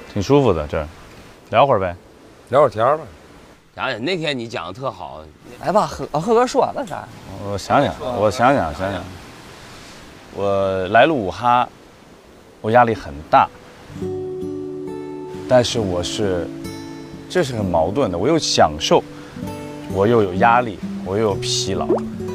挺舒服的这儿，聊会儿呗， 聊会儿天吧。 想想那天你讲的特好， 来吧，贺哥说了啥？ 我想想，我来了武哈，我压力很大，但是这是很矛盾的，我又享受，我又有压力，我又有疲劳。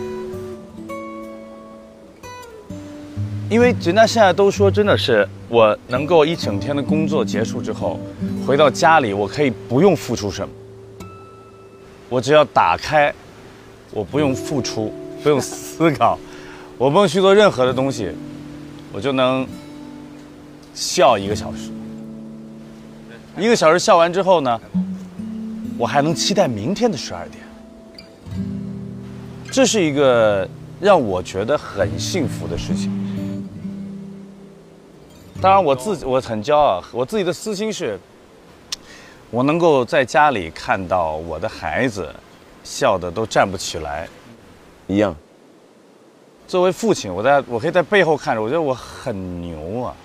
因为人家现在都说，真的是我能够一整天的工作结束之后，回到家里，我可以不用付出什么，我只要打开，我不用付出，不用思考，我不用去做任何的东西，我就能笑1个小时。1个小时笑完之后呢，我还能期待明天的12点。这是一个让我觉得很幸福的事情。当然我很骄傲，我自己的私心是，我能够在家里看到我的孩子笑得都站不起来， 一样。 作为父亲，我可以在背后看着，我觉得我很牛啊。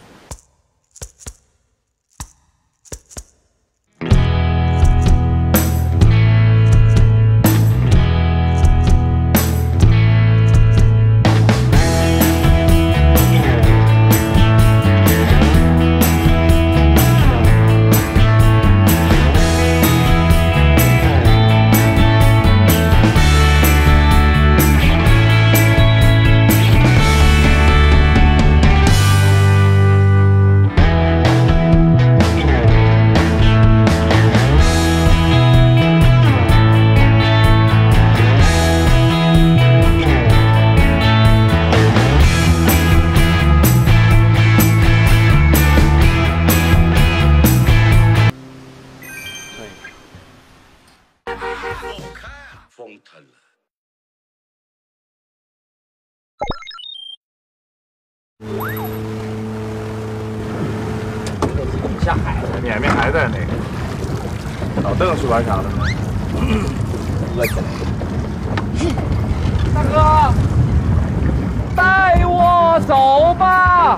下海了，绵绵还在那个老邓是玩啥的呢？ 饿起来。 大哥，带我走吧。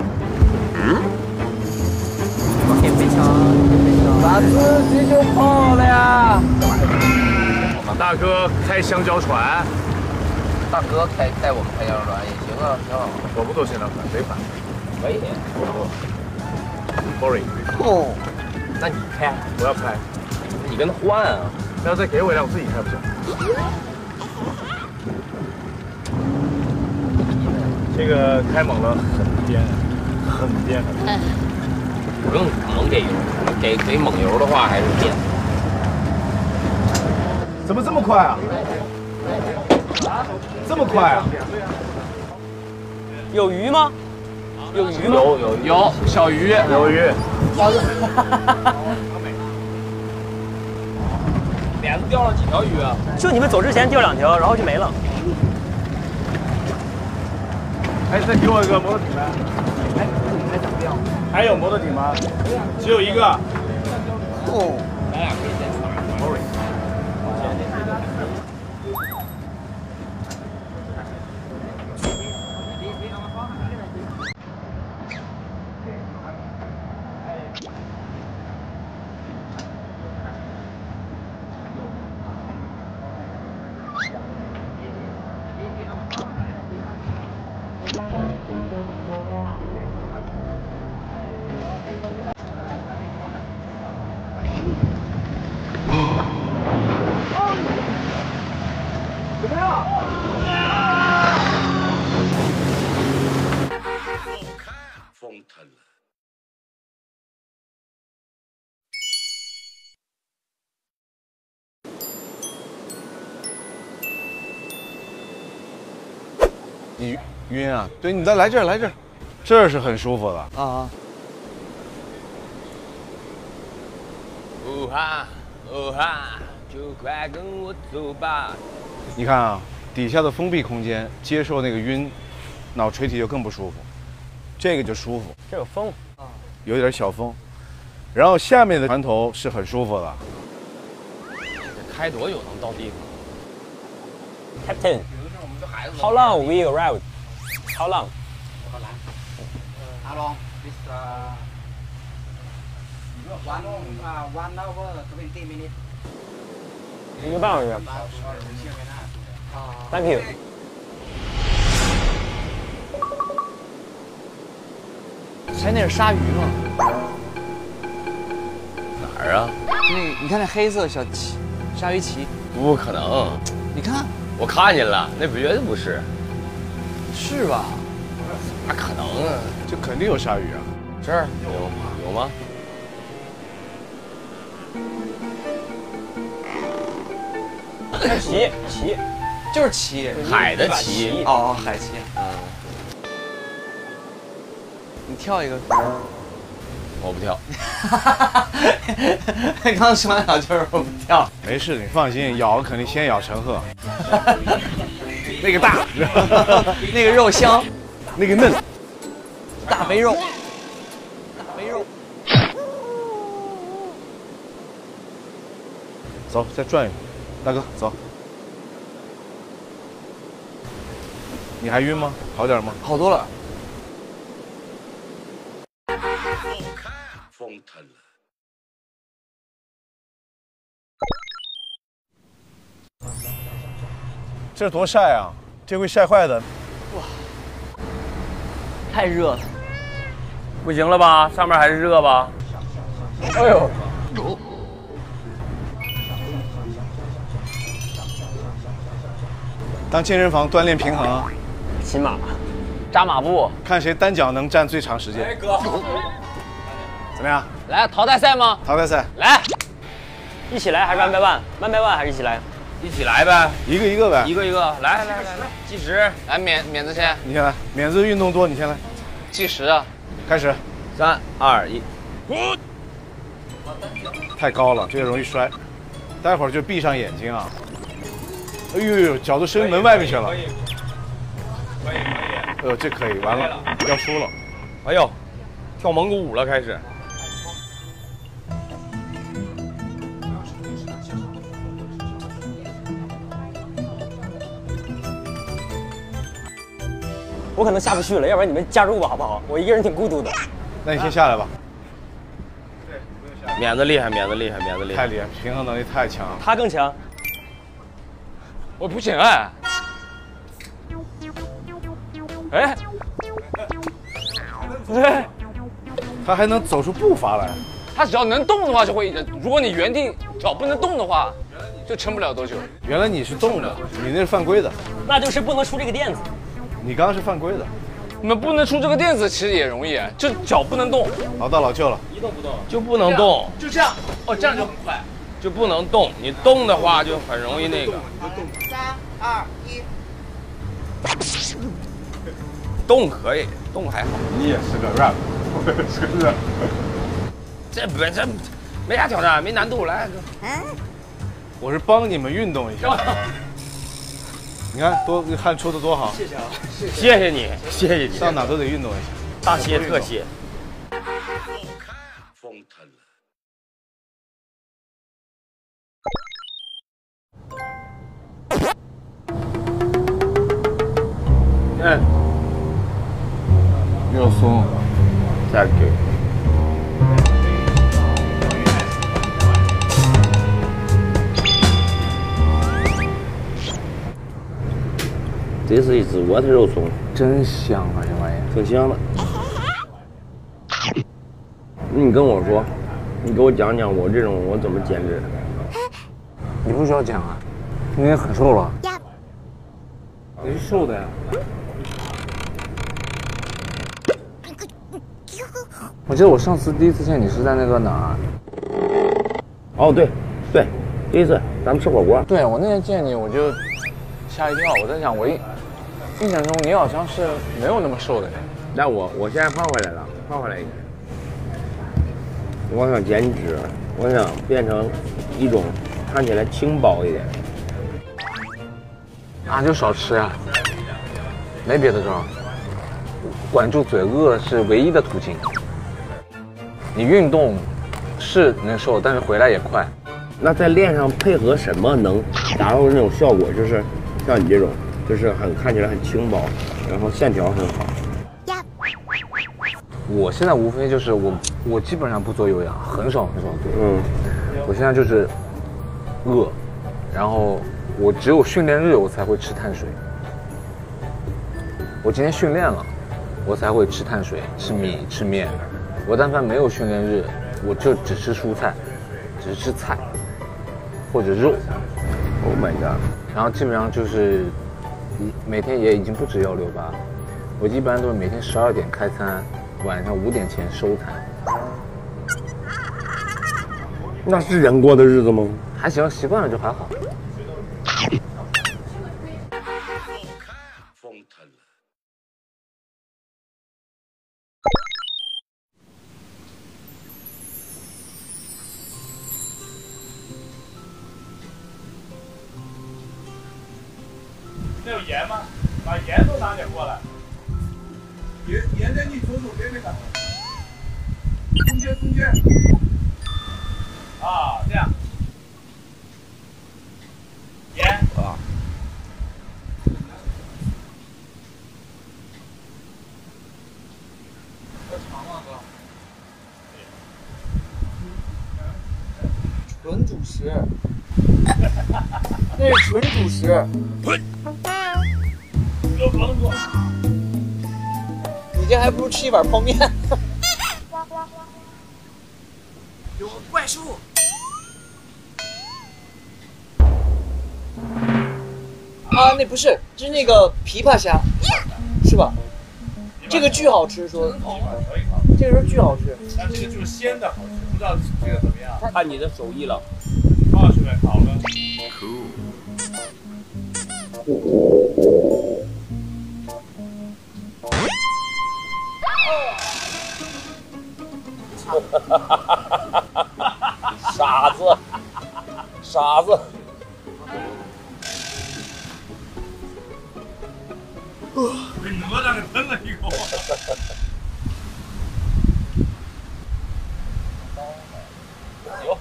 铁飞枪，咱自己就跑了呀。 大哥开香蕉船， 大哥带我们开香蕉船也行啊，挺好。 我不坐香蕉船，谁反？ 可以。 Boring。 哦，那你开？ 我要开。 你跟他换啊？ 要再给我一辆，我自己开不行。这个开猛了很颠，很颠。 不用猛给油，给猛油的话还是颠。 怎么这么快啊？这么快啊？ 有鱼吗？有鱼吗？ 有小鱼， 有鱼。 脸子钓了几条鱼啊？ 就你们走之前钓2条，然后就没了。 哎，再给我一个摩托艇呗。哎，还怎么样？还有摩托艇吗？只有一个。 哦， 咱俩可以先耍。 Sorry。怎么样？ 疯腾了。 你晕啊？对，你再来这儿，来这儿，这儿是很舒服的啊。 哦哈，哦哈，就快跟我走吧。 你看啊，底下的封闭空间接受那个晕，脑垂体就更不舒服，这个就舒服。 这有风啊，有点小风，然后下面的船头是很舒服的。 这开多久能到地方 ？Captain。How long we arrived? How long? How long? This 1个半小时。Thank you。 才那是鲨鱼吗？ 哪儿啊？ 你看那黑色小鳍，鲨鱼鳍。 不可能！ 你看， 我看见了，那绝对不是。 是吧？ 哪可能啊？ 这肯定有鲨鱼啊！ 这儿有吗？ 鳍， 就是鳍， 海的鳍。 哦，海鳍。你跳一个。 我不跳。 刚刚说完了就是我不跳。 没事，你放心，咬肯定先咬陈赫，那个大， 那个肉香， 那个嫩， 大肥肉，大肥肉。 走，再转一个，大哥走。你还晕吗？好点吗？ 好多了。 疯他了！ 这多晒啊！这会晒坏的。 太热了。 不行了吧？上面还是热吧？ 哎呦， 当健身房锻炼平衡， 骑马，扎马步。 看谁单脚能站最长时间。 哥， 怎么样？ 来淘汰赛吗？ 淘汰赛， 来，一起来还是100万？100万还是一起来？ 一起来呗， 一个一个呗。 一个一个，来，计时， 来，免子先， 你先来，免子运动多，你先来。 计时啊。 开始。 3、2、1， 太高了，这个容易摔。待会儿就闭上眼睛啊。哎呦，脚都伸门外面去了。这可以，完了，要输了。 哎呦，跳蒙古舞了，开始。 我可能下不去了，要不然你们加入我好不好？我一个人挺孤独的。 那你先下来吧。 免子厉害，免子厉害， 太厉害，平衡能力太强。 他更强。 我不行哎。哎， 他还能走出步伐来。 他只要能动的话就会，如果你原地脚不能动的话，就撑不了多久。 原来你是动的，你那是犯规的。 那就是不能出这个垫子。 你刚刚是犯规的。 你们不能出这个垫子，其实也容易，就脚不能动。 老大老舅了， 一动不动， 就不能动， 就这样。哦，这样就很快。 就不能动。你动的话就很容易那个。 3、2、1。 动可以，动还好。 你也是个 rap， 我也是个 rap。 这没啥挑战，没难度，来哥。 我是帮你们运动一下。你看多汗出的多好。 谢谢啊，谢谢你，谢谢你。 上哪都得运动一下。 大谢特谢。 疯他了！ 嗯， 又松。 再给。这是一只窝头肉松， 真香啊，这玩意儿。 挺香的。你跟我说，你给我讲讲我这种我怎么减脂。 你不需要讲啊，你也很瘦了。 你是瘦的呀？ 我记得我上次第一次见你是在那个哪儿？ 哦，对，第一次咱们吃火锅。 对，我那天见你我就吓一跳，我在想印象中你好像是没有那么瘦的。 但我现在胖回来了，胖回来一点。我想减脂，我想变成一种看起来轻薄一点。 那就少吃呀，没别的招，管住嘴饿是唯一的途径。你运动是能瘦，但是回来也快。 那在练上配合什么能达到那种效果？就是像你这种，就是看起来很轻薄，然后线条很好。 我现在无非就是我我基本上不做有氧，很少做。我现在就是饿，然后我只有训练日我才会吃碳水。我今天训练了，我才会吃碳水、吃米、吃面。我但凡没有训练日，我就只吃蔬菜，只吃菜或者肉。 Oh my god！ 然后基本上就是每天也已经不止168，我一般都是每天12点开餐，晚上5点前收摊。 那是人过的日子吗？ 还行，习惯了就还好。 疯腾了。 那有盐吗？把盐都拿点过来。 盐在你左手边那个，中间。 啊，这样。盐啊。 纯主食，那是纯主食。你这还不如吃一碗泡面。 有个怪兽。 啊，那不是，是那个琵琶虾，是吧？这个巨好吃，说这个时候巨好吃。 但这个就是鲜的好吃，不知道这个怎么样？ 看你的手艺了。 好，兄弟，好了。 傻子，傻子。 被哪吒给喷了一口。 有。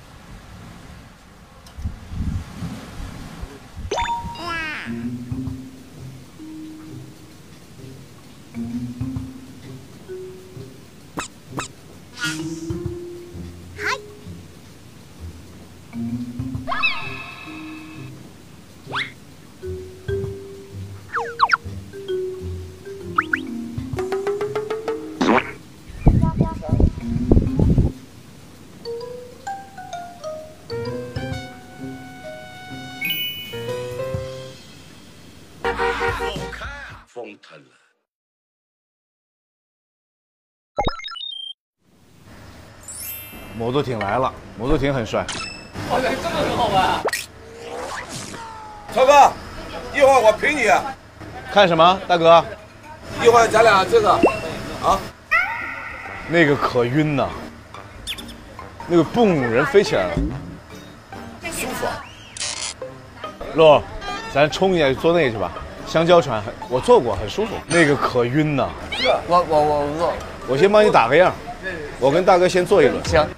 疯腾了。 摩托艇来了，摩托艇很帅。 哇塞，这个很好玩啊！ 超哥，一会儿我陪你。 看什么，大哥？ 一会儿咱俩这个，啊， 那个可晕呐，那个蹦人飞起来了， 舒服。 洛，咱冲一下去坐那个去吧。香蕉船我坐过，很舒服。那个可晕呐。 我不做。 我先帮你打个样，我跟大哥先坐一轮。 行。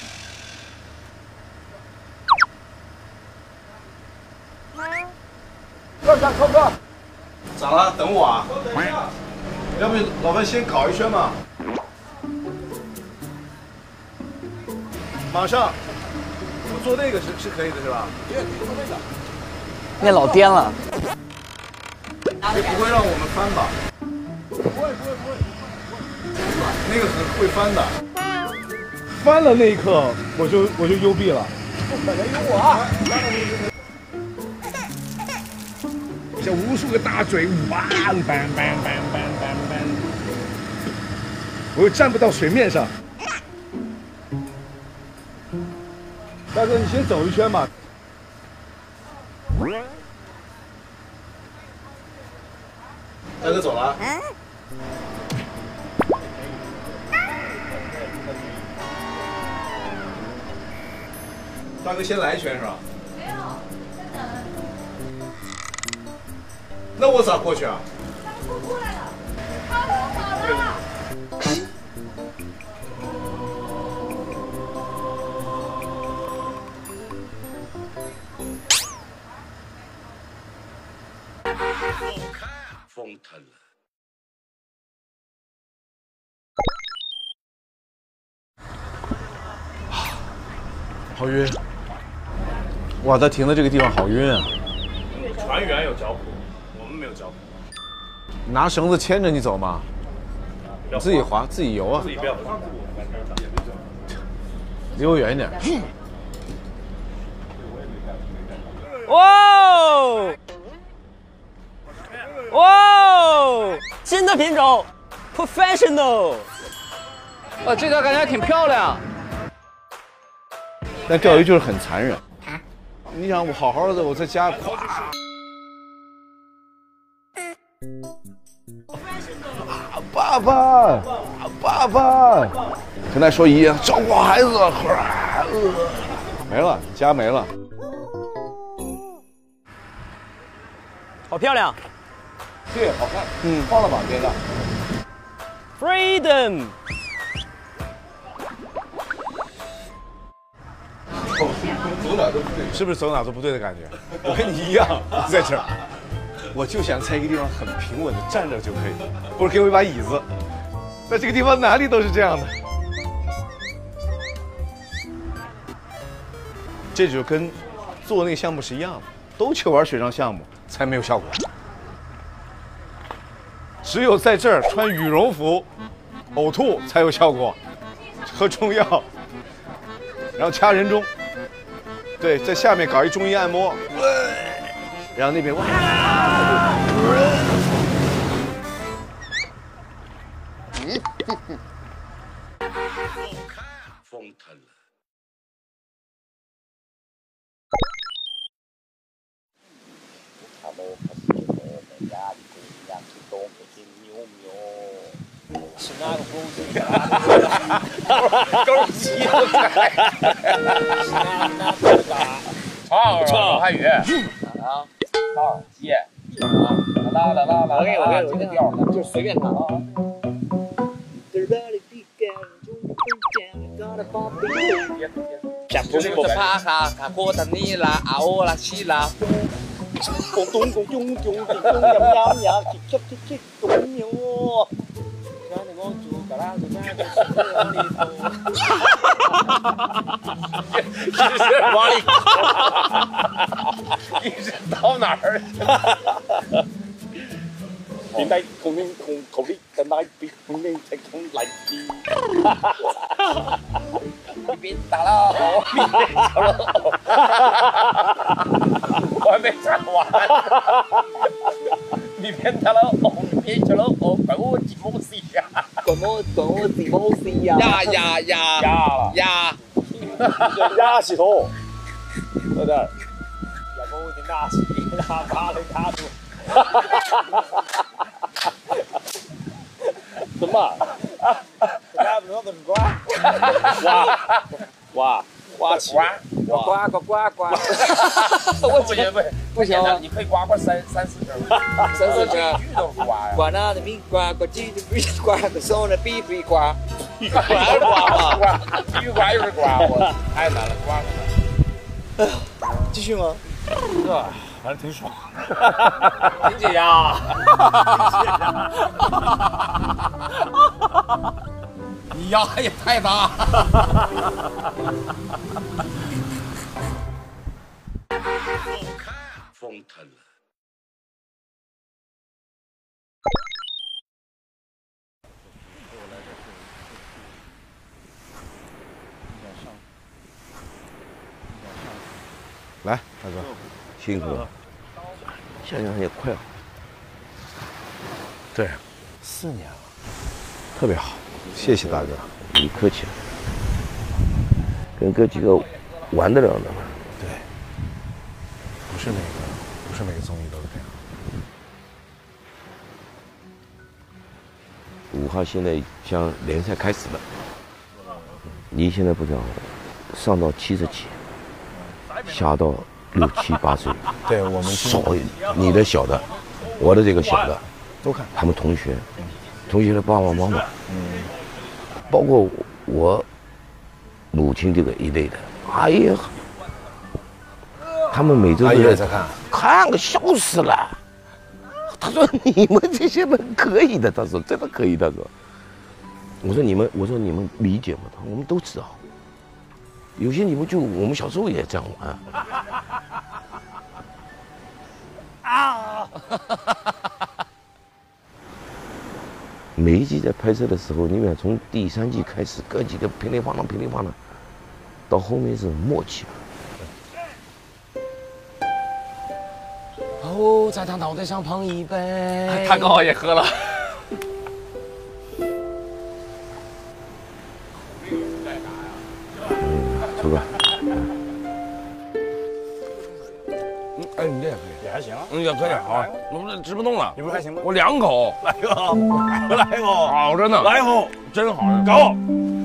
超哥， 咋了？等我啊？要不老范先搞一圈嘛？马上，我坐那个是可以的，是吧？ 那老颠了。 也不会让我们翻吧？不会。那个很会翻的。翻了那一刻，我就幽闭了。不可能有我。像无数个大嘴，我又站不到水面上。大哥，你先走一圈嘛。大哥走了。大哥先来一圈是吧？没有，在等。那我咋过去啊？ 他们都过来了，他们跑了。 疯腾了。 好晕！哇，他停的这个地方好晕啊！ 船员有脚蹼，我们没有脚蹼。 拿绳子牵着你走嘛，你自己划自己游啊！ 自己不要。 离我远一点。 哇哇！新的品种 ，professional。 这条感觉还挺漂亮。 但钓鱼就是很残忍。你想我好好的，我在家咵。爸爸，爸爸，跟他说一样，照顾孩子，没了，家没了。 好漂亮。 对，好看。放了吧，别的。 Freedom。 走哪都不对，是不是走哪都不对的感觉？我跟你一样，在这儿，我就想在一个地方很平稳的站着就可以，或者给我一把椅子，在这个地方哪里都是这样的。这就跟做那个项目是一样的，都去玩水上项目才没有效果。只有在这儿穿羽绒服呕吐才有效果，喝中药，然后掐人中。对，在下面搞一中医按摩，然后那边哇， 疯疼了。 是哪个狗鸡？ 唱汉语。 啊，高尔基。我这个调就随便弹啊。 不怕哈，看过的你啦，我啦西啦。 公咚公咚咚咚咚呀呀呀，切切切咚哟。 往里你是到哪儿？ 點解同你嘅奶比同你食同嚟啲？邊打啦！ 我还没唱完。你别打了，你别吃了，怪我吉姆西呀！ 怪我吉姆西呀！ 呀！ 鸭舌头，对不对？有冇啲鸭舌？把你卡住！怎么？鸭不能怎么刮？哇！刮起，刮，我不行，不行， 你可以刮3-4针，3-4针，句都是刮呀。 刮那的比刮，刮鸡的比刮，刮手的比刮， 必须刮又是刮，我太难了，刮什么？ 继续吗？ 反正挺爽。 挺解压。你压也太大。 疯疼了。 来，大哥， 辛苦了，想想也快了。 对，4年了，特别好，谢谢大哥。 你客气了，跟哥几个玩得了的嘛。 对，不是每个综艺都是这样。 5号现在将联赛开始了，你现在不讲，上到70几，下到6、7、8岁。 对我们所有你的小的，我的这个小的都看， 他们同学的爸爸妈妈，包括我母亲这个一类的，哎呀，他们每周都也在看个笑死了。他说你们这些人可以的，他说真的可以，他说。我说你们理解吗？我们都知道。 有些你们就我们小时候也这样玩。啊！每一集在拍摄的时候，你们从第3季开始，哥几个乒铃乓啷，乒铃乓啷，到后面是默契。 哦，在他脑袋上碰一杯。 他刚好也喝了。 出吧。 哎，你这也可以， 也还行。 也可以啊。我这吃不动了， 你不是还行吗？ 我2口， 来一个，来一个， 好着呢， 来一口， 真好， 高。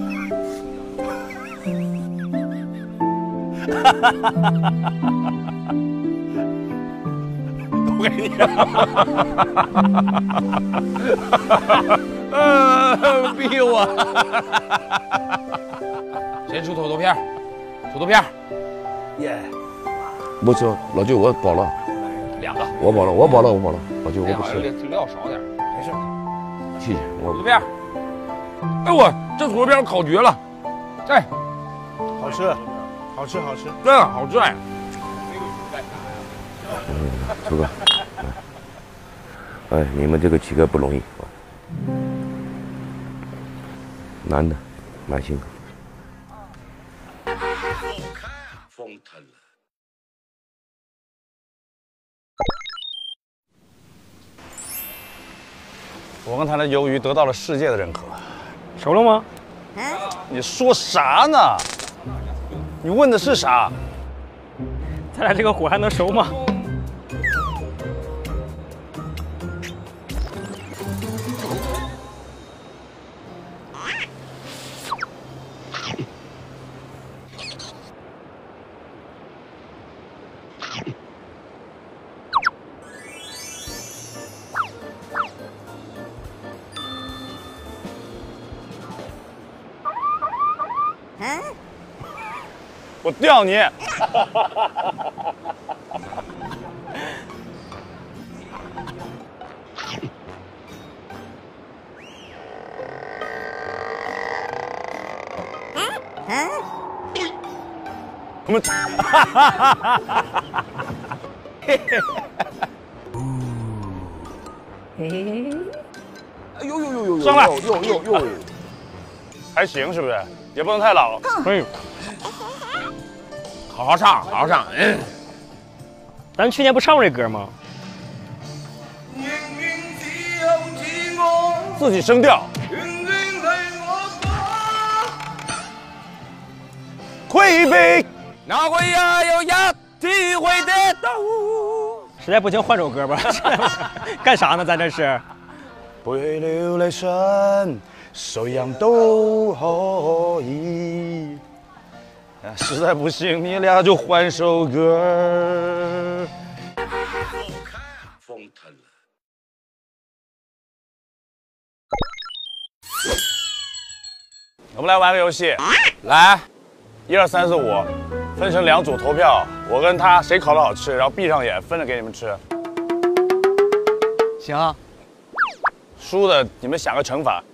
都给你。 逼我。先出土豆片，土豆片。 耶。 不吃，老舅我饱了。 2个。 我饱了，我饱了，我饱了。老舅我不吃。 料少点，没事。 谢谢。我土豆片。哎我这土豆片烤绝了，哎， 好吃，好吃，好吃， 真的好吃哎。 出吧。哎，你们这个几个不容易，男的蛮辛苦。 疯疼了。 我跟他的鱿鱼得到了世界的认可。 熟了吗？ 你说啥呢？你问的是啥？ 咱俩这个火还能熟吗？ 我吊你！我们， 呦呦呦呦！ 上来！ 呦！ 还行是不是？也不能太老。哎，好好唱，好好唱。嗯， 咱去年不唱过这歌吗？ 自己声调。愧悲，哪会呀有呀体会得到。 实在不行换首歌吧。干啥呢？咱这是。 不会流泪声，手样都可以。实在不行，你俩就换首歌。 疯疼了。 我们来玩个游戏，来，1、2、3、4、5，分成2组投票，我跟他谁烤的好吃，然后闭上眼分着给你们吃。 行啊。 输的你们想个惩罚。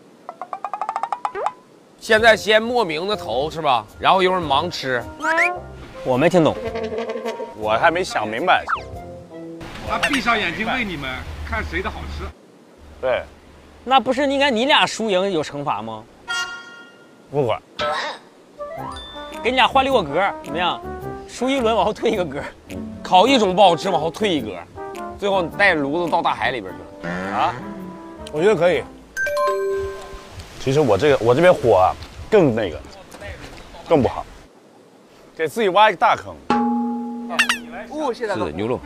现在先莫名的投是吧？然后一会儿盲吃。 我没听懂， 我还没想明白。 他闭上眼睛喂你们，看谁的好吃。 对。 那不是应该你俩输赢有惩罚吗？ 不管。 给你俩换6个格，怎么样？输1轮往后退1个格。 烤一种不好吃，往后退1格，最后你带着炉子到大海里边去了。 啊？我觉得可以。其实我这边火啊，更那个，更不好，给自己挖一个大坑。 是的，牛肉。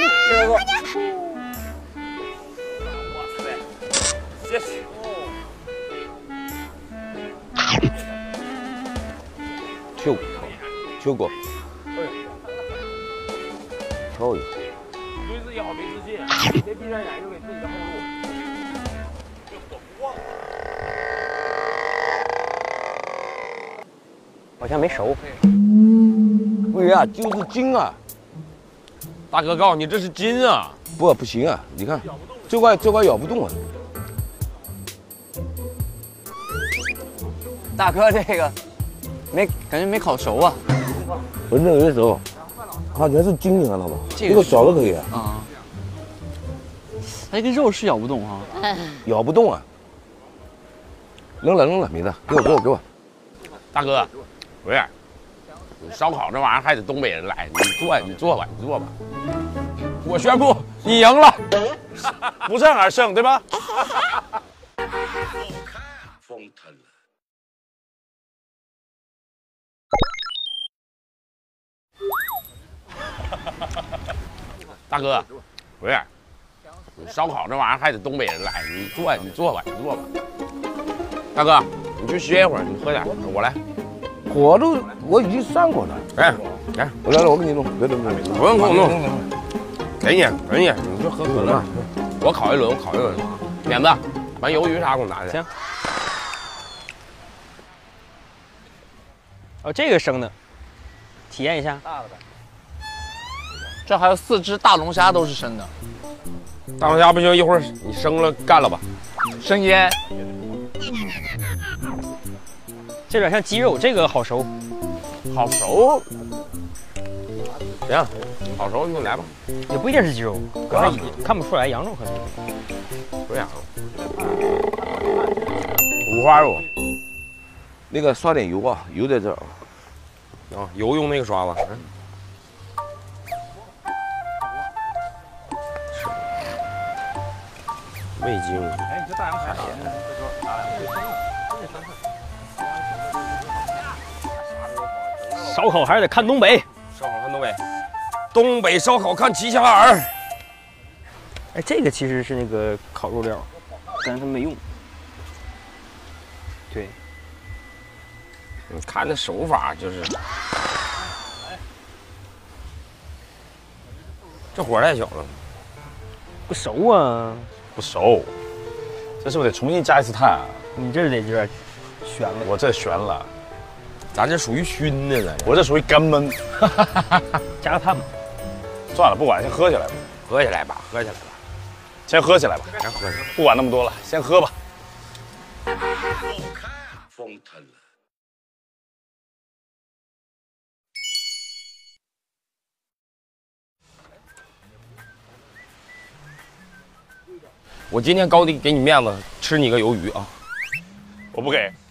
谢谢。 秋果。挑一个。 对自己好，没自信，别闭上眼就给自己的后路。 好像没熟。 不呀，就是筋啊！ 大哥告诉你这是筋啊！ 不行啊！你看，这块咬不动啊！ 大哥，这个感觉没烤熟啊。 闻着有的时候，它全是筋，你看到吧？这个小的可以啊。 它这个肉是咬不动哈。 咬不动啊。扔了，没的，给我。 大哥，不是，烧烤这玩意儿还得东北人来，你做吧。我宣布你赢了， 不战而胜，对吧？ 疯他了！ 大哥，不是，烧烤这玩意儿还得东北人来，你做吧。大哥，你去歇一会儿，你喝点，我来。 我已经上过了。 来， 我来了，我给你弄。别， 不用给我弄，给你，你就喝了。我烤一轮。点子，把鱿鱼啥给我拿去。 行。哦，这个生的，体验一下。大的呗。 这还有4只大龙虾都是生的。 大龙虾不行，一会儿你生了干了吧。 生腌。 这有点像鸡肉，这个好熟。 好熟。行，好熟你就来吧。 也不一定是鸡肉，刚才看不出来，羊肉可能。 不是羊肉。五花肉。 那个刷点油啊，油在这儿。 啊，油用那个刷子。味精。 哎，你这大洋海盐呢？ 烧烤还是得看东北。 烧烤看东北，东北烧烤看齐齐哈尔。 哎，这个其实是那个烤肉料，但是它没用。对。 你看那手法就是，这火太小了， 不熟啊。 不熟，这是不是得重新加一次炭啊？ 你这得有点悬了。 我这悬了。 咱这属于熏的了， 我这属于干焖。 加个炭吧。 算了，不管，先喝起来吧。 喝起来吧。 先喝起来吧。 先喝起来。 不管那么多了，先喝吧。 疯他了！ 我今天高低给你面子，吃你个鱿鱼啊！ 我不给。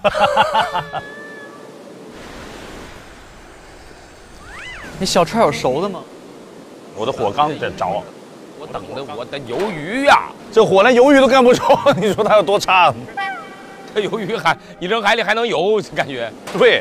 那小串有熟的吗？ 我的火刚得着。 我等着我的鱿鱼呀！ 这火连鱿鱼都干不着，你说它有多差？ 这鱿鱼还你扔海里还能游，感觉对。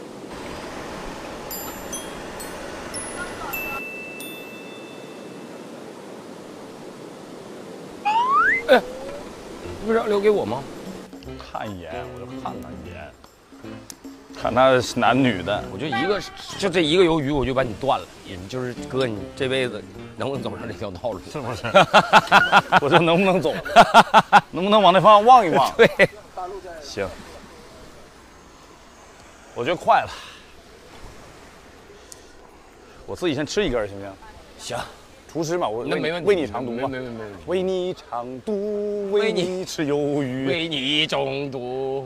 哎，不是要留给我吗？ 看一眼，我就看他一眼，看他是男女的。 我就这一个鱿鱼，我就把你断了。你就是哥，你这辈子能不能走上这条道路？ 是不是？我说能不能走？能不能往那方向望一望？ 对， 行。我觉得快了，我自己先吃一根，行不行？ 行。 厨师嘛，我那没问题， 为你尝毒嘛， 没。 为你尝毒，为你吃鱿鱼， 为你中毒。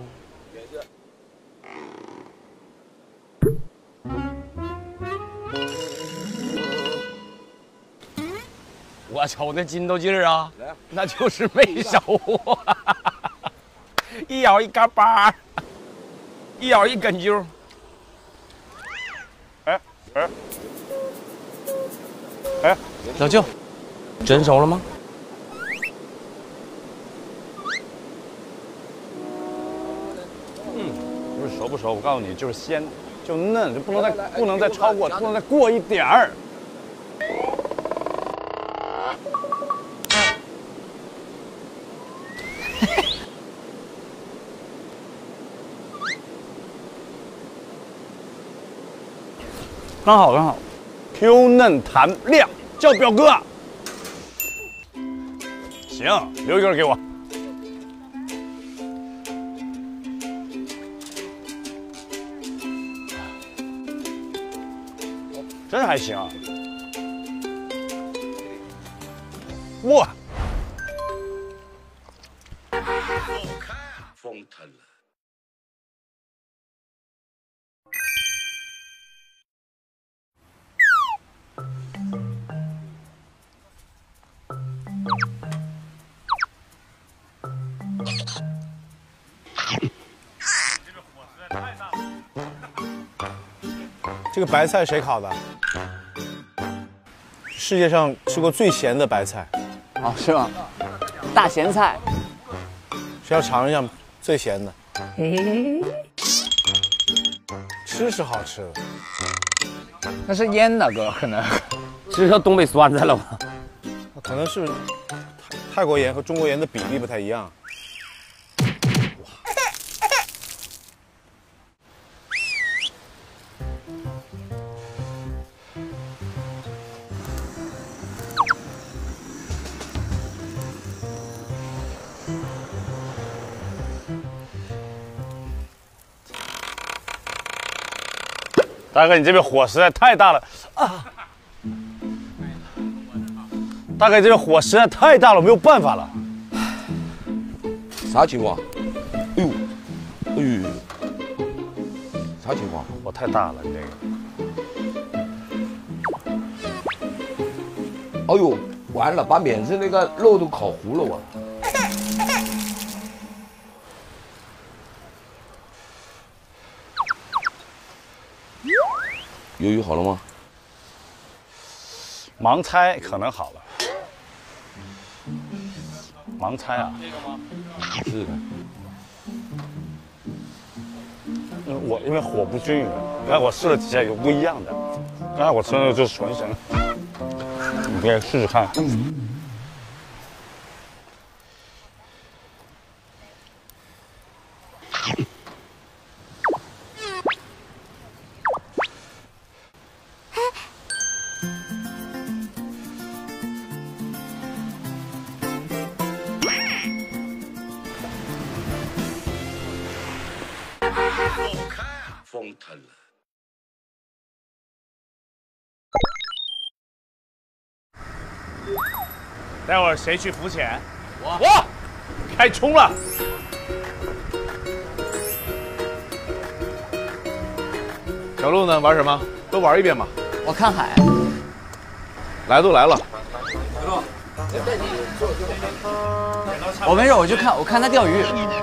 我瞅那筋斗劲儿啊，那就是没熟啊，一咬一嘎巴，一咬一根揪。 哎， 老舅，真熟了吗？ 不是熟不熟，我告诉你，就是鲜，就嫩，就不能再超过，不能再过一点儿。 刚好。 Q 嫩弹亮，叫表哥。行，留一根给我。真还行。哇！ 疯他了！ 这个白菜谁烤的？世界上吃过最咸的白菜。 哦，是吗？大咸菜。 谁要尝一下最咸的？吃是好吃的， 那是腌的哥，可能。 吃到东北酸菜了吗？ 可能是泰国盐和中国盐的比例不太一样。 大哥，你这边火实在太大了啊！大哥，这边火实在太大了，没有办法了。 啥情况？哎呦，哎呦，啥情况？ 火太大了，你这个。 哎呦，完了，把面子那个肉都烤糊了我。鱿鱼好了吗？ 盲猜可能好了。盲猜啊？ 试试看。 我因为火不均匀，刚才我试了几下有不一样的。刚才我吃的就是纯生，你可以试试看。 疯疼了！ 待会儿谁去浮潜？我开冲了！ 小鹿呢？玩什么？都玩一遍吧。 我看海。 来都来了。 我没事，我看他钓鱼。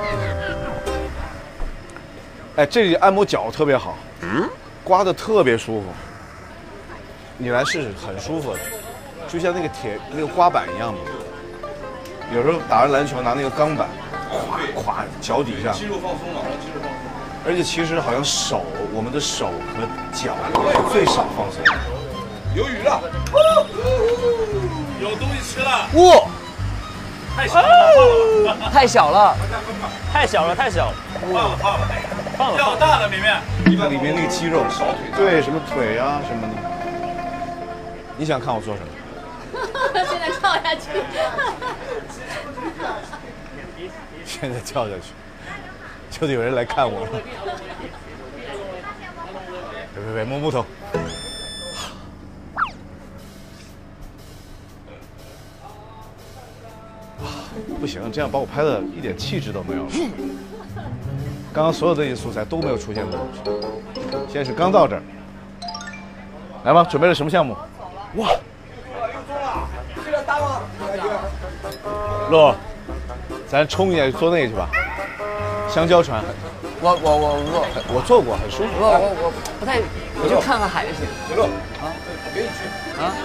哎，这里按摩脚特别好，刮得特别舒服。你来试试，很舒服的，就像那个刮板一样嘛。有时候打完篮球拿那个钢板，咵咵脚底下， 肌肉放松了，肌肉放松。 而且其实好像我们的手和脚最少放松。 有鱼了，有东西吃了。 哇！ 太小了， 太小了， 太小了，太小了。 放了，钓大了里面。 你看里面那个肌肉，小腿，对，什么腿啊什么的。你想看我做什么？ 现在跳下去。 现在跳下去，就得有人来看我了。别，摸木头。不行，这样把我拍的一点气质都没有了。刚刚所有这些素材都没有出现过。现在是刚到这儿，来吧，准备了什么项目？哇！乐，咱冲一下坐那个去吧，香蕉船。我坐过，很舒服。 我不太，我就看看海就行。 小乐啊， 陪你去啊。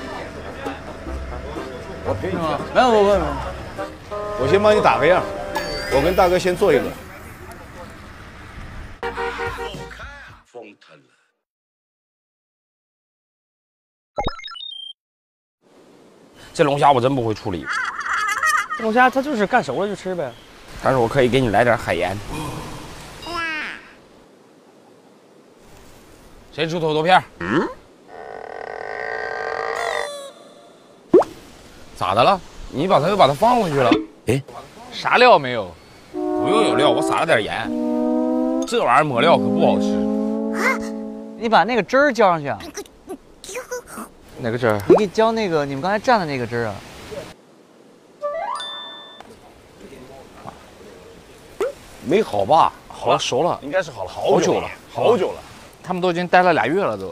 我陪你去。 没有。 我先帮你打个样，我跟大哥先做一轮。 疯疼了！ 这龙虾我真不会处理， 龙虾它就是干熟了就吃呗。 但是我可以给你来点海盐。谁出土豆片？咋的了？你又把它放回去了？哎， 啥料没有？ 不用有料，我撒了点盐。这玩意儿抹料可不好吃。 你把那个汁儿浇上去啊。 哪个汁儿？ 你可以浇那个你们刚才蘸的那个汁儿啊。 没好吧？好了，熟了， 应该是好了好久了， 好久了。 他们都已经待了2月了都。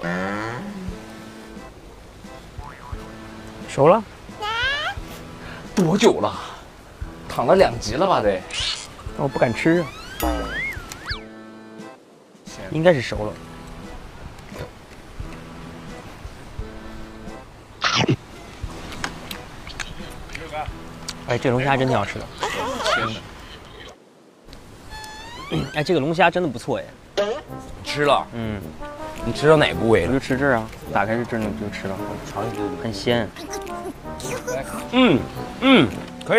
熟了？ 多久了？躺了2集了吧得？ 但我不敢吃啊。 应该是熟了。哎，这龙虾真挺好吃的。哎，这个龙虾真的不错哎。 吃了？ 嗯。 你吃到哪部位了？ 我就吃这儿啊，打开是这儿就吃了，尝一口，很鲜。 可以。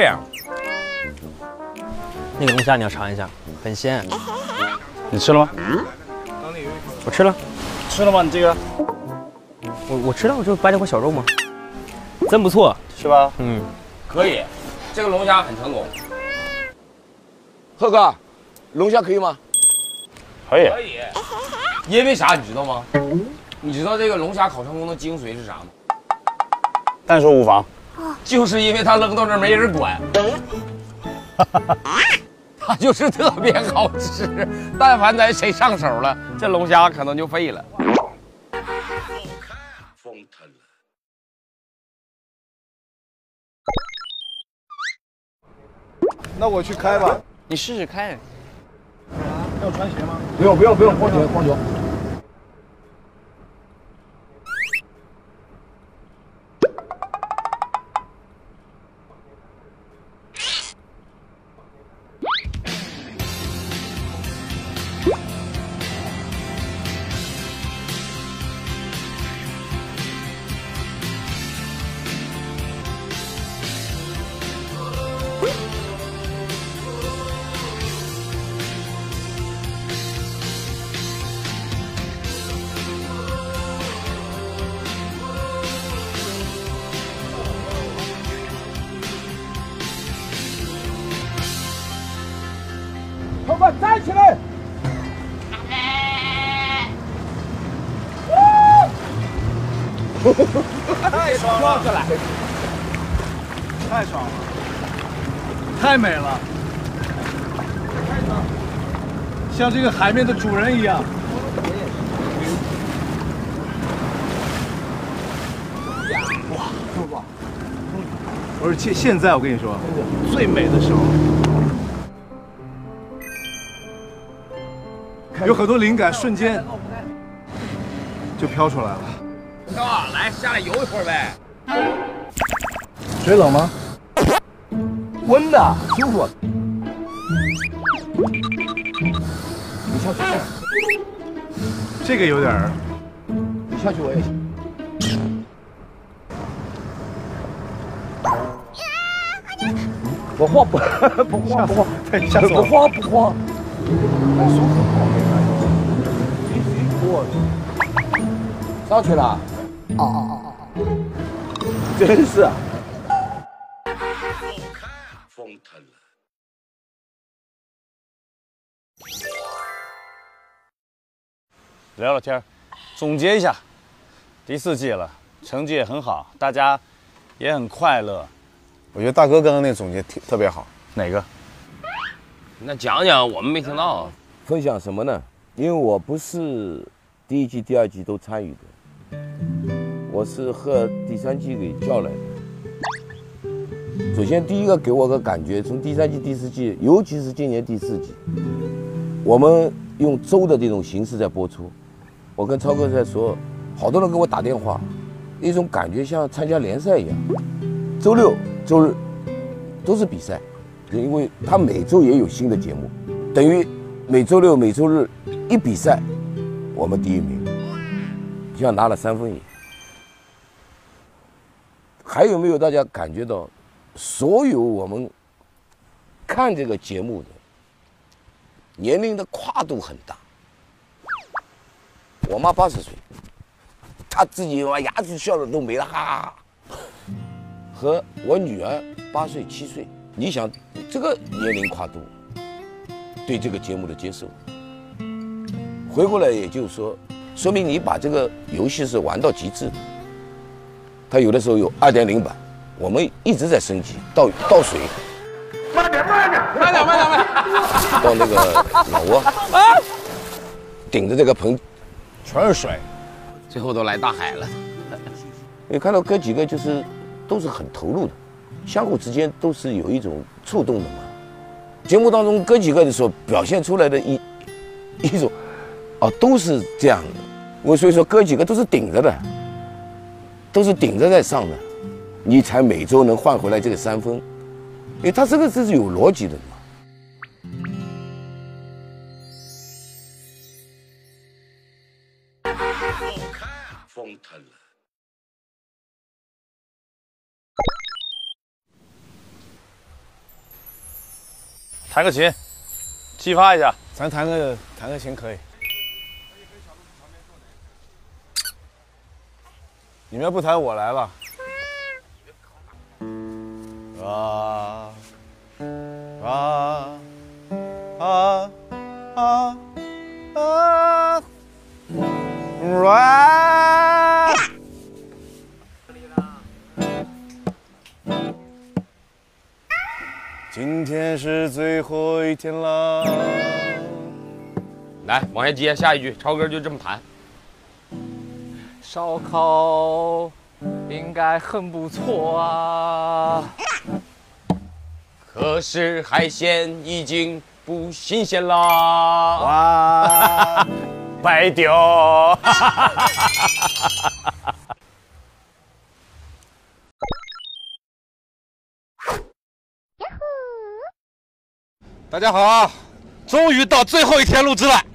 那个龙虾你要尝一下，很鲜。 你吃了吗？ 我吃了。 吃了吗？你这个？ 我吃了，我就掰了块小肉嘛。真不错， 是吧？ 嗯， 可以。这个龙虾很成功。 贺哥，龙虾可以吗？ 可以。 可以。因为啥你知道吗？你知道这个龙虾烤成功的精髓是啥吗？ 但说无妨。 就是因为它扔到这儿没人管。它就是特别好吃，但凡咱谁上手了，这龙虾可能就废了。 那我去开吧。 你试试开。 要穿鞋吗？ 不用，光脚。 快站起来！ 太爽了！太爽了！太美了！像这个海面的主人一样。哇！我说现在我跟你说，最美的时候。有很多灵感瞬间就飘出来了。 哥，来下来游一会儿呗。 水冷吗？ 温的，舒服。你下去看。 这个有点儿。 你下去我也行。不慌， 吓死我了！ 不慌。舒服。上去了，真是。 疯腾了。 聊聊天，总结一下，第4季了，成绩也很好，大家也很快乐。 我觉得大哥刚刚那总结特别好。 哪个？ 那讲讲，我们没听到。 分享什么呢？因为我不是第1季、第2季都参与的，我是和第3季给叫来的。首先，第一个给我个感觉，从第3季、第4季，尤其是今年第4季，我们用周的这种形式在播出。我跟超哥在说，好多人给我打电话，一种感觉像参加联赛一样，周6、周日都是比赛，因为他每周也有新的节目，等于每周6、每周日一比赛，我们第1名，就像拿了3分一样。还有没有大家感觉到，所有我们看这个节目的年龄的跨度很大？我妈80岁，她自己牙齿笑的都没了，哈哈哈。和我女儿8岁、7岁，你想这个年龄跨度对这个节目的接受，回过来也就是说，说明你把这个游戏是玩到极致的。它有的时候有2.0版，我们一直在升级，倒水， 慢点， 到那个老挝，顶着这个盆， 全是水， 最后都来大海了。 你看到哥几个就是都是很投入的，相互之间都是有一种触动的嘛。节目当中哥几个的时候表现出来的一种哦，都是这样的。我所以说哥几个都是顶着的，都是顶着在上的，你才每周能换回来这个3分，因为他这是有逻辑的嘛。 疯腾了。 弹个琴，激发一下。 咱弹个琴可以。你们要不弹，我来吧。啊啊啊啊啊！今天是最后一天了。 来，往下接下一句，超哥就这么弹。 烧烤应该很不错啊， 可是海鲜已经不新鲜啦。 哇， 白丢。 大家好，终于到最后一天录制了。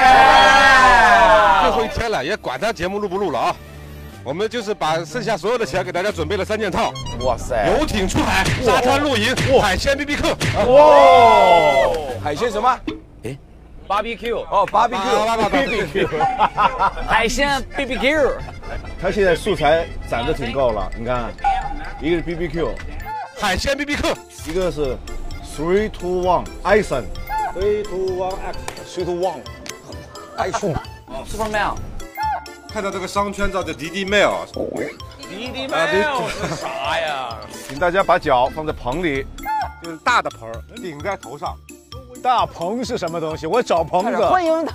最后一天了，也管他节目录不录了啊！我们就是把剩下所有的钱给大家准备了3件套。 哇塞！ 游艇出海，沙滩露营，海鲜 BBQ。 哇！海鲜什么？哎 ，BBQ。 哦 ，BBQ。 海鲜 BBQ。 他现在素材攒的挺够了，你看，一个是 BBQ， 海鲜 BBQ， 一个是 3, 2, 1 Action。3, 2, 1 Action。3, 2, 1 Action。 吃方便啊？ 看到这个商圈照叫滴滴 mail。 滴滴 mail 是啥呀？ 请大家把脚放在棚里， 就是大的盆顶在头上。 大棚是什么东西？我找棚子。 欢迎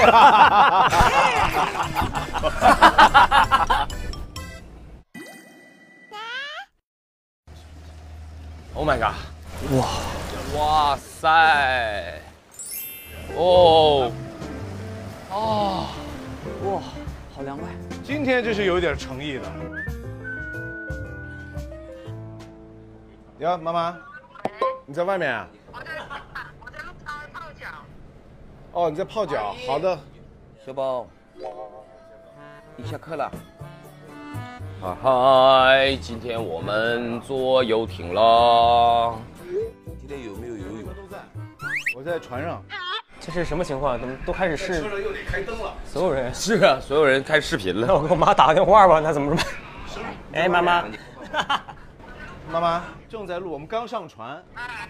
！Oh my god！ 哇塞！哦。哦， 哇，好凉快！ 今天这是有点诚意的。呀，妈妈，你在外面啊？ 我在露台泡脚。 哦，你在泡脚。好的， 小宝，你下课了。 嗨，今天我们坐游艇了。 今天有没有游泳？ 我在船上。 这是什么情况？怎么都开始试？ 车上又得开灯了。 所有人是啊，所有人开视频了。 那我给我妈打个电话吧，那怎么办？哎，妈妈， 妈妈正在录，我们刚上船。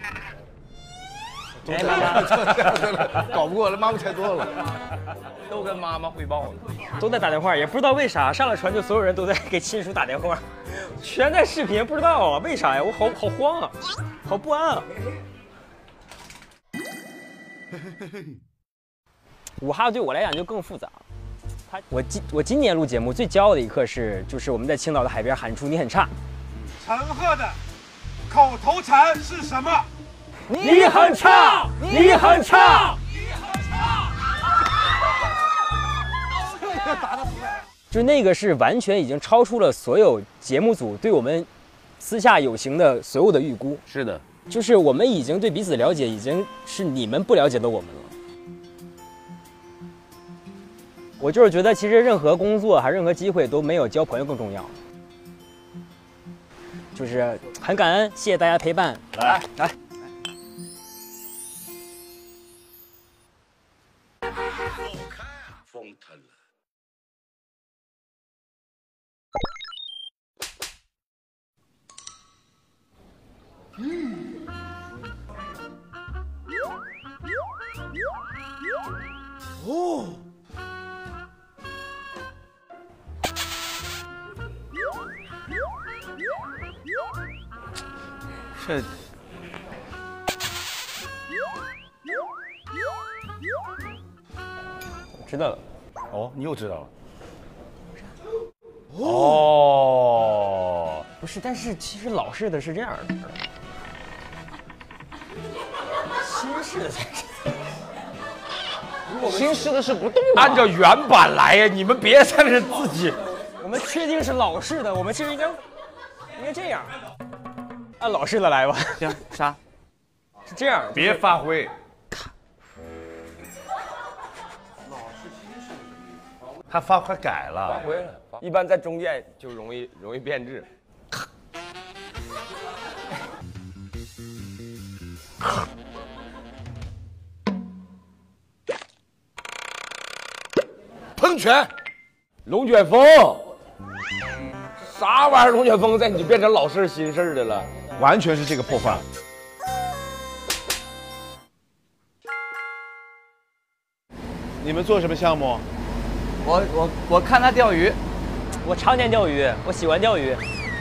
哎，妈妈， 搞不过来，妈妈太多了， 都跟妈妈汇报了， 都在打电话，也不知道为啥，上了船就所有人都在给亲属打电话，全在视频，不知道啊，为啥呀？我好慌啊，好不安啊。武汉对我来讲就更复杂。我今年录节目最骄傲的一刻就是我们在青岛的海边喊出“你很差”。 陈赫的口头禅是什么？ 你很差，你很差，你很差。就那个是完全已经超出了所有节目组对我们私下友情的所有的预估。 是的。 就是我们已经对彼此了解，已经是你们不了解的我们了。我就是觉得，其实任何工作还是任何机会都没有交朋友更重要。就是很感恩，谢谢大家陪伴。来。 疯腾了。 哦，这知道了。 哦，你又知道了。 哦，不是，但是其实老式的是这样的，新式的才是。 新式的是不动的。 按照原版来呀，你们别在这自己。 我们确定是老式的，我们其实应该这样，按老式的来吧。 行，啥？ 是这样， 别发挥。 他发挥改了， 一般在中间就容易变质。喷泉，龙卷风，啥玩意儿？龙卷风在你变成老式新式的了， 完全是这个破坏。你们做什么项目？ 我看他钓鱼， 我常年钓鱼，我喜欢钓鱼。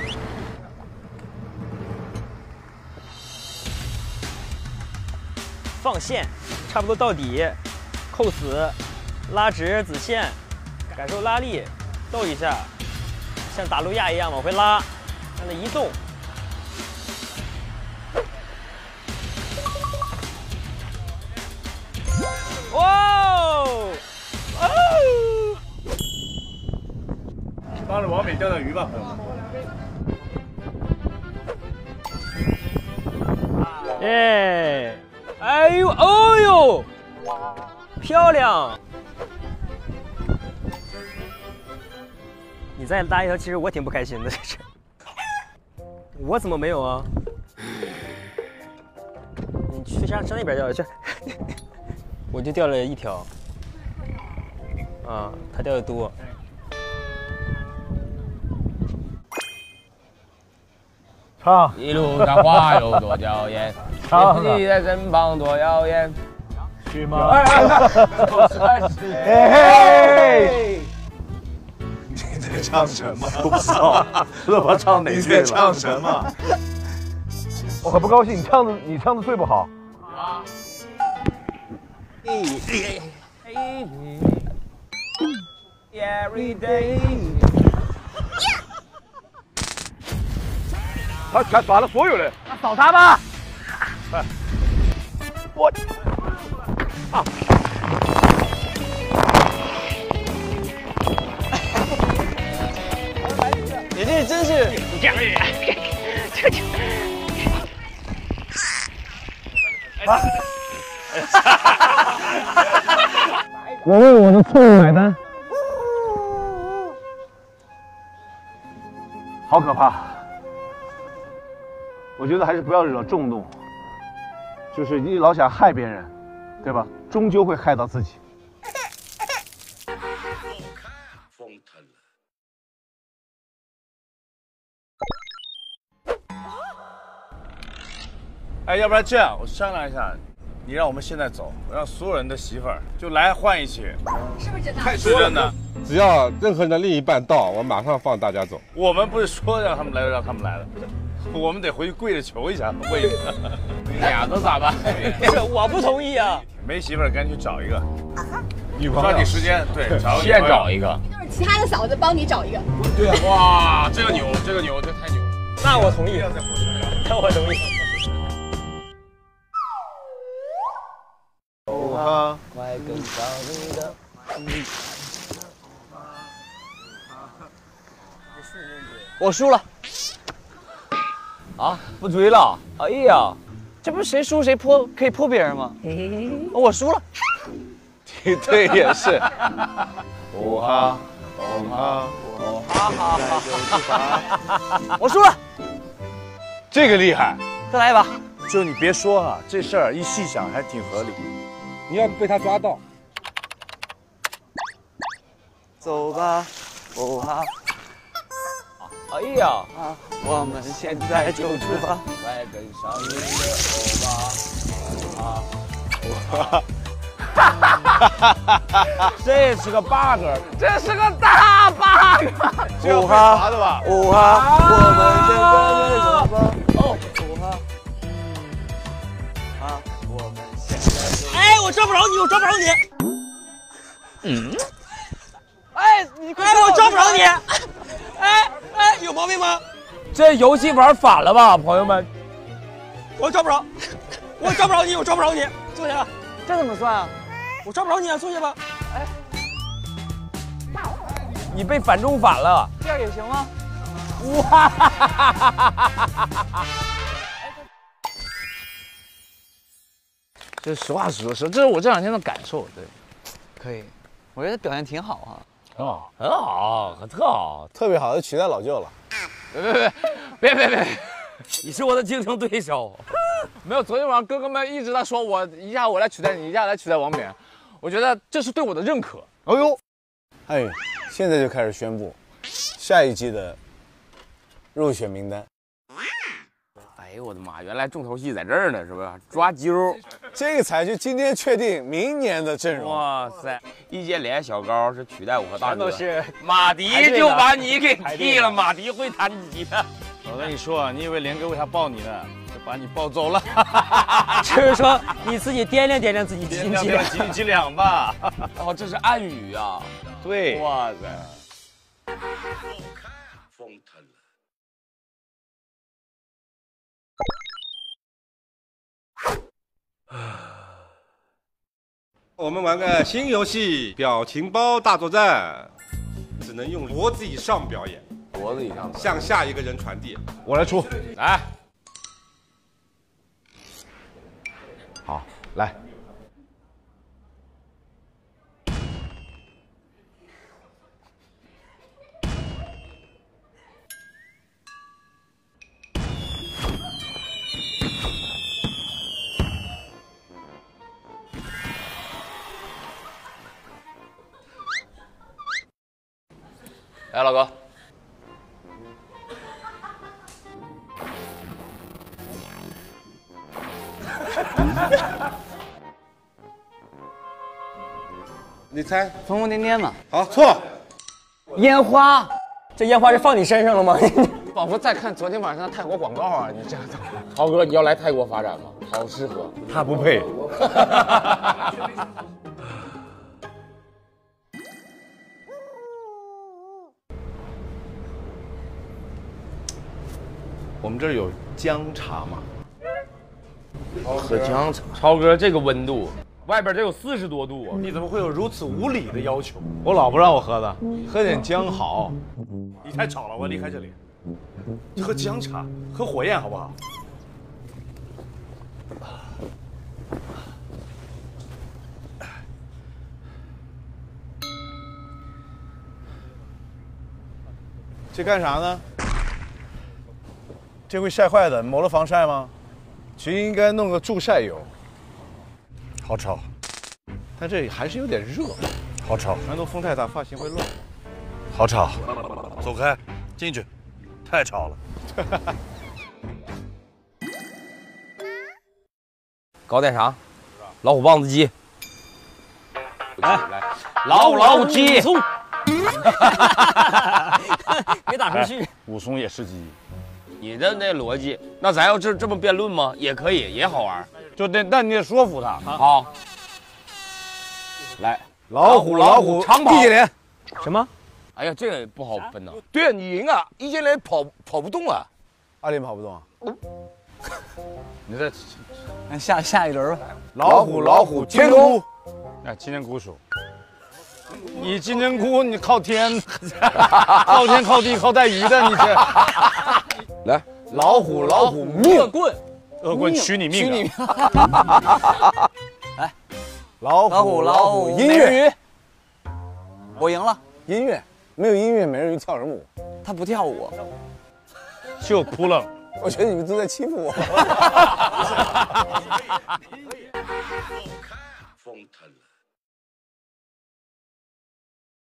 放线，差不多到底，扣死，拉直子线，感受拉力，逗一下，像打路亚一样往回拉，让它移动。哇哦！哦！ 帮着王美钓钓鱼吧，朋友们。 哎，哎呦，哦呦，漂亮！你再拉一条，其实我挺不开心的，这是。我怎么没有啊？你去上那边钓去。我就钓了一条。啊，他钓的多。 唱。 一路的花有多娇艳， 唱。 你在身旁多耀眼。 去吗？ 嘿。 你在唱什么？我不知道，不知道他唱哪句了。你在唱什么？我很不高兴，你唱的最不好。 Every day。 他全抓了所有人， 扫他吧！ 我啊！ 你这真是你这样人，这就啊！ 我为我的错误买单。 好可怕！我觉得还是不要惹众怒，就是你老想害别人，对吧？终究会害到自己。哎，要不然这样，我商量一下，你让我们现在走，我让所有人的媳妇儿就来换一起， 是不是真的？ 是真的。 只要任何人的另一半到，我马上放大家走。 我们不是说让他们来就让他们来的，我们得回去跪着求一下，为你们。 俩都咋办？ 我不同意啊！ 没媳妇儿，赶紧去找一个女朋友，抓紧时间，对， 先找一个。 都是其他的嫂子帮你找一个。 对啊，哇，这个牛，这个牛，这太牛了。 那我同意，那我同意。 啊！ 快跟上你的。 我输了。 啊，不追了？哎呀， 这不是谁输谁泼可以泼别人吗？我输了。 对，也是。哦哈，哦哈， 哦哈哈哈！我输了。 这个厉害。 再来一把。 就你别说啊，这事儿一细想还挺合理。 你要被他抓到。 走吧，哦哈。 哎呀， 啊，我们现在就出发。 快跟上你的欧巴。这是个 bug， 这是个大 bug。 哦哈， 哦哈，我们现在就出发。哦哈，啊，我们现在就。 哎，我抓不着你，我抓不着你。 嗯。 哎，你快！我抓不着你。哎，有毛病吗？ 这游戏玩反了吧，朋友们？ 我抓不着，我抓不着你，我抓不着你，坐下。 这怎么算啊？ 我抓不着你啊，坐下吧。哎， 你被反中反了。 这样也行吗？ 哇！ 这实话实说，这是我这2天的感受。对，可以，我觉得表现挺好啊。 很好，很好，特好， 特别好，就取代老舅了。 别！ 你是我的竞争对手。 没有，昨天晚上哥哥们一直在说我一下我来取代你，一下来取代王冕，我觉得这是对我的认可。 哎呦，哎，现在就开始宣布下一季的入选名单。 哎呦我的妈！原来重头戏在这儿呢，是不是？抓阄。 这个才是今天确定明年的阵容。 哇塞！易建联、小高是取代我和大哥。 全都是马迪就把你给替了，马迪会弹吉他。 我跟你说，你以为连哥为他抱你呢，就把你抱走了。 就是说你自己掂量掂量自己斤几两吧。 哦，这是暗语啊。 对。 哇塞！ 疯疼了。我们玩个新游戏，表情包大作战，只能用脖子以上表演， 脖子以上向下一个人传递。 我来出， 来， 好，来。 来，老哥。 你猜， 疯疯癫癫嘛。 好，错。 烟花，这烟花是放你身上了吗？ 仿佛在看昨天晚上的泰国广告啊！你这样子。 豪哥，你要来泰国发展吗？好适合。 他不配。我们这儿有姜茶吗？ 喝姜茶。超哥，这个温度，外边得有40多度啊！ 你怎么会有如此无理的要求？我老婆让我喝的，喝点姜好。你太吵了，我离开这里。喝姜茶，喝火焰好不好？这干啥呢？这会晒坏的，抹了防晒吗？其实应该弄个助晒油。好吵，但这里还是有点热。好吵，传动风太大，发型会乱。好吵，走开，进去，太吵了。 搞点啥？老虎棒子鸡。 来， 老虎鸡。 没打出去。 武松也是鸡。 你的那逻辑，那咱要这么辩论吗？也可以，也好玩。 就得，但你得说服他。 好，来， 老虎， 长跑。 易建联， 什么？ 哎呀，这个不好分呐。 对啊，你赢啊！易建联跑不动啊， 阿联跑不动啊。 你这， 那下一轮吧。 老虎，天空。 哎，金针菇属。你金针菇，你靠天，靠天靠地靠带鱼的，你这。 来，老虎， 恶棍， 恶棍取你命！ 来， 老虎，音乐， 我赢了。 音乐没有音乐，美人鱼跳什么舞？ 他不跳舞， 就扑棱。 我觉得你们都在欺负我。 疯疼了。